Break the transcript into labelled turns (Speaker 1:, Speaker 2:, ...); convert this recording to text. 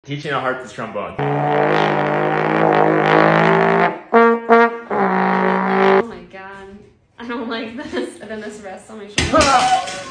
Speaker 1: Teaching a harpist trombone.
Speaker 2: Oh my god, I don't like this. And then this rests on my shoulder.